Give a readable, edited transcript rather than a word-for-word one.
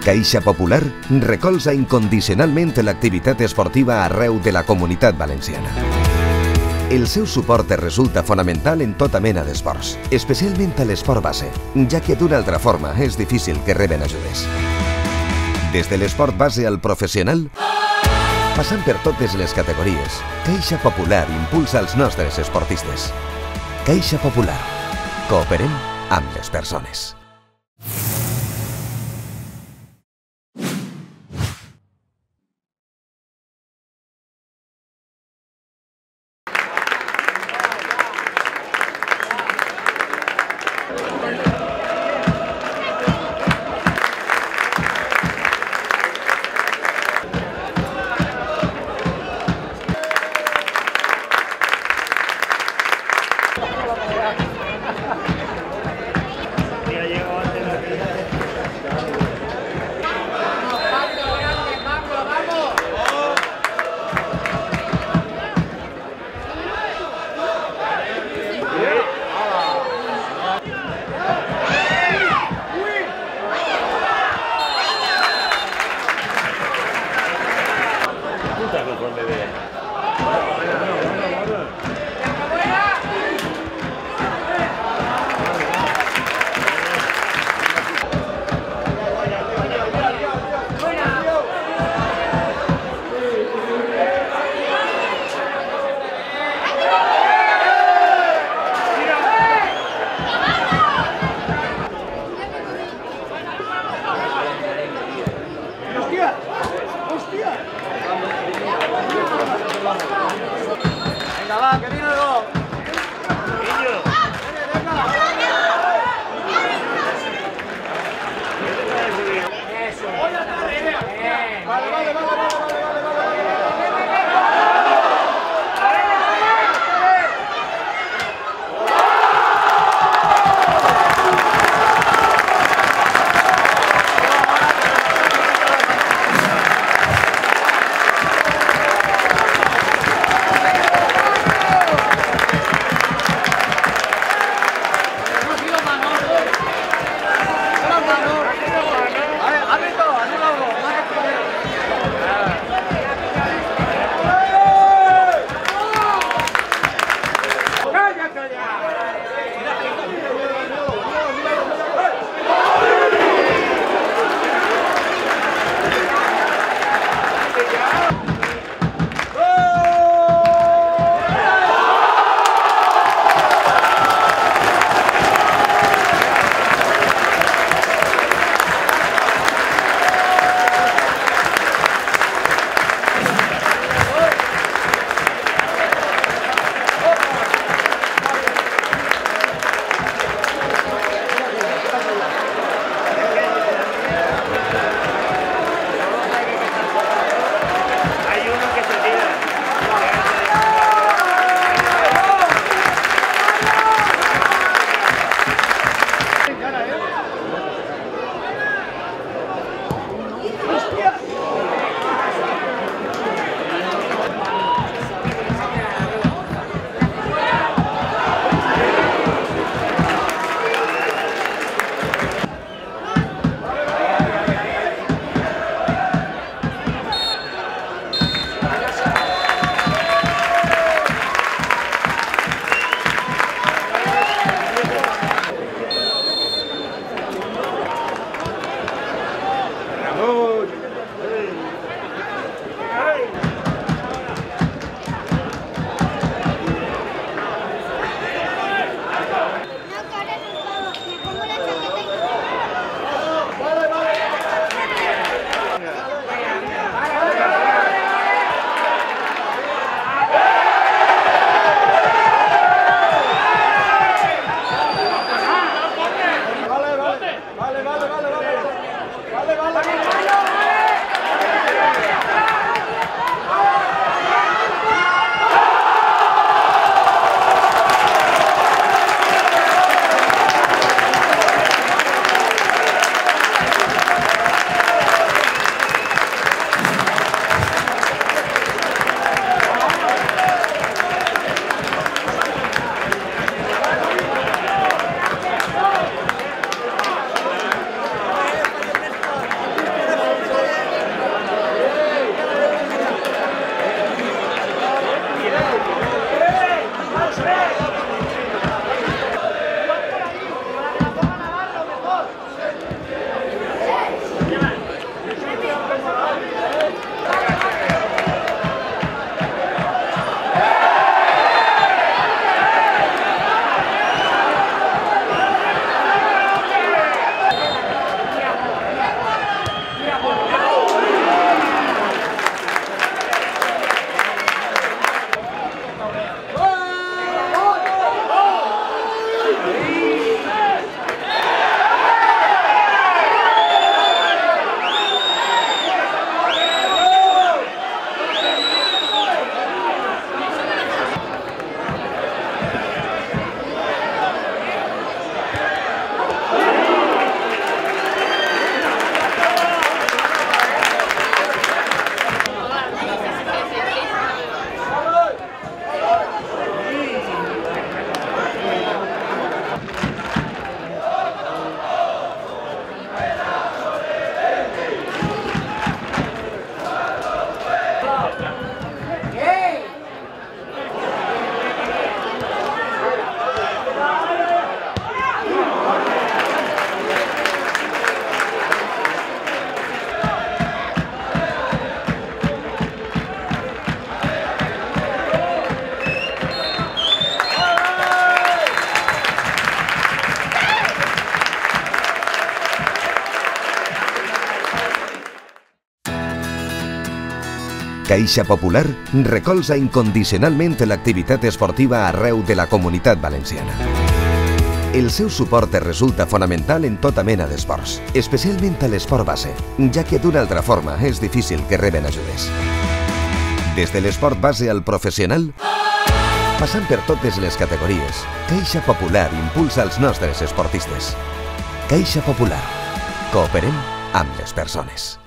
Caixa Popular recolza incondicionalment l'activitat esportiva arreu de la Comunitat Valenciana. El seu suport resulta fonamental en tota mena d'esports, especialment a l'esport base, ja que d'una altra forma és difícil que reben ajudes. Des de l'esport base al professional, passant per totes les categories, Caixa Popular impulsa els nostres esportistes. Caixa Popular. Cooperem amb les persones. Venga, va, que viene el gol. Eso. Vale. Caixa Popular recolza incondicionalment l'activitat esportiva arreu de la Comunitat Valenciana. El seu suport resulta fonamental en tota mena d'esports, especialment a l'esport base, ja que d'una altra forma és difícil que reben ajudes. Des de l'esport base al professional, passant per totes les categories, Caixa Popular impulsa els nostres esportistes. Caixa Popular. Cooperem amb les persones.